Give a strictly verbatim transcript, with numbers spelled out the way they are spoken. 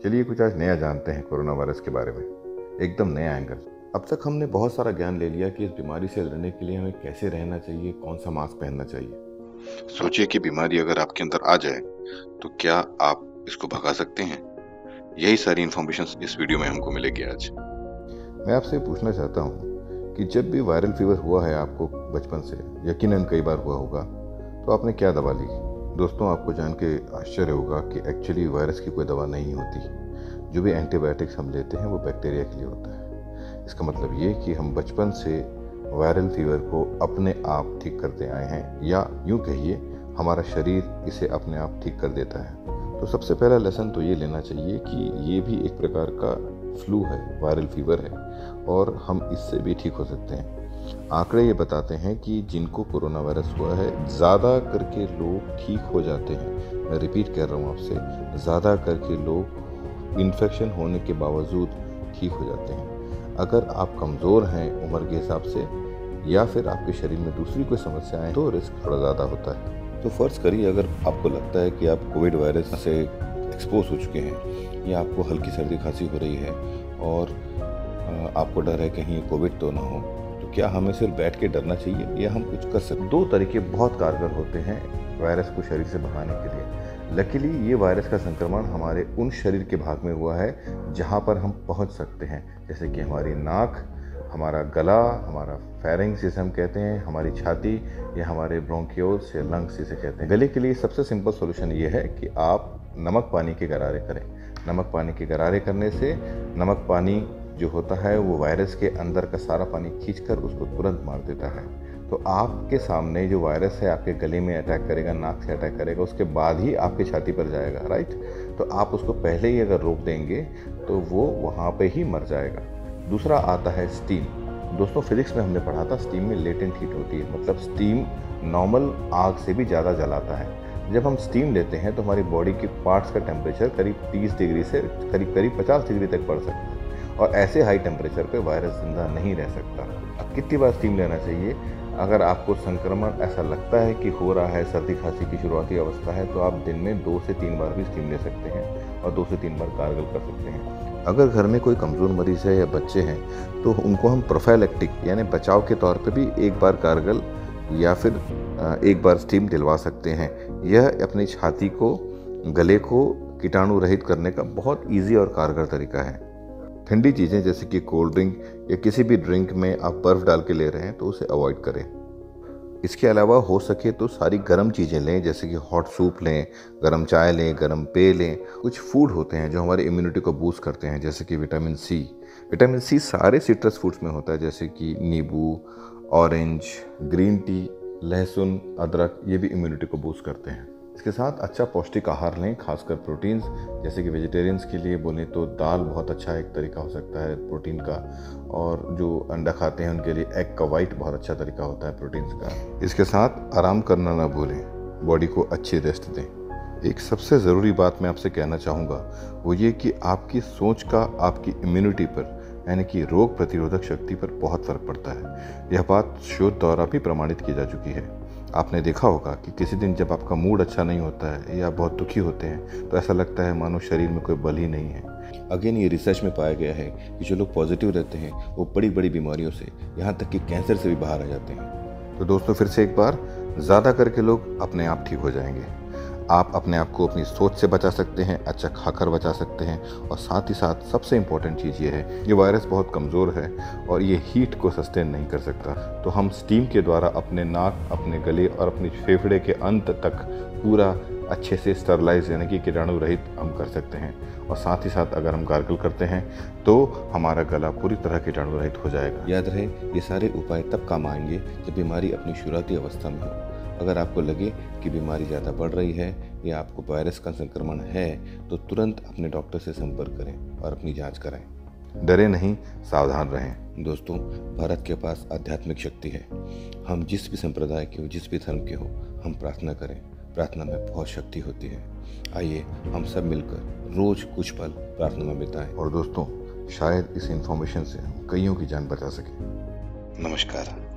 चलिए कुछ आज नया जानते हैं कोरोना वायरस के बारे में, एकदम नया एंगल। अब तक हमने बहुत सारा ज्ञान ले लिया कि इस बीमारी से लड़ने के लिए हमें कैसे रहना चाहिए, कौन सा मास्क पहनना चाहिए। सोचिए कि बीमारी अगर आपके अंदर आ जाए तो क्या आप इसको भगा सकते हैं? यही सारी इन्फॉर्मेशन इस वीडियो में हमको मिलेगी आज। मैं आपसे पूछना चाहता हूँ कि जब भी वायरल फीवर हुआ है आपको बचपन से, यकीनन कई बार हुआ होगा, तो आपने क्या दवा ली? दोस्तों, आपको जान के आश्चर्य होगा कि एक्चुअली वायरस की कोई दवा नहीं होती। जो भी एंटीबायोटिक्स हम लेते हैं वो बैक्टीरिया के लिए होता है। इसका मतलब ये कि हम बचपन से वायरल फीवर को अपने आप ठीक करते आए हैं, या यूँ कहिए हमारा शरीर इसे अपने आप ठीक कर देता है। तो सबसे पहला लेसन तो ये लेना चाहिए कि ये भी एक प्रकार का फ्लू है, वायरल फीवर है, और हम इससे भी ठीक हो सकते हैं। आंकड़े ये बताते हैं कि जिनको कोरोना वायरस हुआ है, ज़्यादा करके लोग ठीक हो जाते हैं। मैं रिपीट कर रहा हूँ आपसे, ज़्यादा करके लोग इन्फेक्शन होने के बावजूद ठीक हो जाते हैं। अगर आप कमज़ोर हैं उम्र के हिसाब से, या फिर आपके शरीर में दूसरी कोई समस्या है, तो रिस्क थोड़ा ज़्यादा होता है। तो फ़र्ज़ करिए अगर आपको लगता है कि आप कोविड वायरस से एक्सपोज हो चुके हैं, या आपको हल्की सर्दी खांसी हो रही है और आपको डर है कहीं कोविड तो ना हो, तो क्या हमें सिर्फ बैठ के डरना चाहिए या हम कुछ कर सकते हैं? दो तरीके बहुत कारगर होते हैं वायरस को शरीर से भगाने के लिए। लकीली ये वायरस का संक्रमण हमारे उन शरीर के भाग में हुआ है जहाँ पर हम पहुँच सकते हैं, जैसे कि हमारी नाक, हमारा गला, हमारा फेरिंग्स जिसे हम कहते हैं, हमारी छाती, या हमारे ब्रोंकियोल्स या लंग्स जिसे कहते हैं। गले के लिए सबसे सिंपल सॉल्यूशन ये है कि आप नमक पानी के गरारे करें। नमक पानी के गरारे करने से नमक पानी जो होता है वो वायरस के अंदर का सारा पानी खींचकर उसको तुरंत मार देता है। तो आपके सामने जो वायरस है आपके गले में अटैक करेगा, नाक से अटैक करेगा, उसके बाद ही आपकी छाती पर जाएगा, राइट। तो आप उसको पहले ही अगर रोक देंगे तो वो वहाँ पे ही मर जाएगा। दूसरा आता है स्टीम। दोस्तों, फिजिक्स में हमने पढ़ा था स्टीम में लेटेंट हीट होती है, मतलब स्टीम नॉर्मल आग से भी ज़्यादा जलाता है। जब हम स्टीम लेते हैं तो हमारी बॉडी के पार्ट्स का टेम्परेचर करीब तीस डिग्री से करीब करीब पचास डिग्री तक बढ़ सकता है, और ऐसे हाई टेम्परेचर पे वायरस जिंदा नहीं रह सकता। अब कितनी बार स्टीम लेना चाहिए? अगर आपको संक्रमण ऐसा लगता है कि हो रहा है, सर्दी खांसी की शुरुआती अवस्था है, तो आप दिन में दो से तीन बार भी स्टीम ले सकते हैं और दो से तीन बार गार्गल कर सकते हैं। अगर घर में कोई कमज़ोर मरीज़ है या बच्चे हैं तो उनको हम प्रोफाइलैक्टिक यानी बचाव के तौर पे भी एक बार गार्गल या फिर एक बार स्टीम दिलवा सकते हैं। यह अपनी छाती को, गले को कीटाणु रहित करने का बहुत ईजी और कारगर तरीका है। ठंडी चीज़ें जैसे कि कोल्ड ड्रिंक या किसी भी ड्रिंक में आप बर्फ़ डाल के ले रहे हैं तो उसे अवॉइड करें। इसके अलावा हो सके तो सारी गर्म चीज़ें लें, जैसे कि हॉट सूप लें, गर्म चाय लें, गर्म पेय लें। कुछ फूड होते हैं जो हमारी इम्यूनिटी को बूस्ट करते हैं, जैसे कि विटामिन सी। विटामिन सी सारे सिट्रस फ्रूट्स में होता है, जैसे कि नींबू, ऑरेंज, ग्रीन टी, लहसुन, अदरक, ये भी इम्यूनिटी को बूस्ट करते हैं। इसके साथ अच्छा पौष्टिक आहार लें, खासकर प्रोटीन्स, जैसे कि वेजिटेरियंस के लिए बोलें तो दाल बहुत अच्छा एक तरीका हो सकता है प्रोटीन का, और जो अंडा खाते हैं उनके लिए एग का वाइट बहुत अच्छा तरीका होता है प्रोटीन्स का। इसके साथ आराम करना ना भूलें, बॉडी को अच्छी रेस्ट दें। एक सबसे ज़रूरी बात मैं आपसे कहना चाहूँगा वो ये कि आपकी सोच का आपकी इम्यूनिटी पर, यानी कि रोग प्रतिरोधक शक्ति पर बहुत फ़र्क पड़ता है। यह बात शोध द्वारा भी प्रमाणित की जा चुकी है। आपने देखा होगा कि किसी दिन जब आपका मूड अच्छा नहीं होता है या बहुत दुखी होते हैं तो ऐसा लगता है मानो शरीर में कोई बल ही नहीं है। अगेन, ये रिसर्च में पाया गया है कि जो लोग पॉजिटिव रहते हैं वो बड़ी बड़ी बीमारियों से, यहाँ तक कि कैंसर से भी बाहर आ जाते हैं। तो दोस्तों, फिर से एक बार, ज़्यादा करके लोग अपने आप ठीक हो जाएंगे। आप अपने आप को अपनी सोच से बचा सकते हैं, अच्छा खाकर बचा सकते हैं, और साथ ही साथ सबसे इम्पोर्टेंट चीज़ ये है, ये वायरस बहुत कमज़ोर है और ये हीट को सस्टेन नहीं कर सकता। तो हम स्टीम के द्वारा अपने नाक, अपने गले और अपने फेफड़े के अंत तक पूरा अच्छे से स्टरलाइज यानी कि कीटाणु रहित हम कर सकते हैं। और साथ ही साथ अगर हम गार्गल करते हैं तो हमारा गला पूरी तरह कीटाणु रहित हो जाएगा। याद रहे, ये सारे उपाय तब काम आएंगे जब बीमारी अपनी शुरुआती अवस्था में हो। अगर आपको लगे कि बीमारी ज़्यादा बढ़ रही है या आपको वायरस का संक्रमण है तो तुरंत अपने डॉक्टर से संपर्क करें और अपनी जांच कराएं। डरे नहीं, सावधान रहें। दोस्तों, भारत के पास आध्यात्मिक शक्ति है। हम जिस भी संप्रदाय के हो, जिस भी धर्म के हो, हम प्रार्थना करें। प्रार्थना में बहुत शक्ति होती है। आइए हम सब मिलकर रोज कुछ पल प्रार्थना में बिताएं। और दोस्तों, शायद इस इंफॉर्मेशन से हम कईयों की जान बचा सकें। नमस्कार।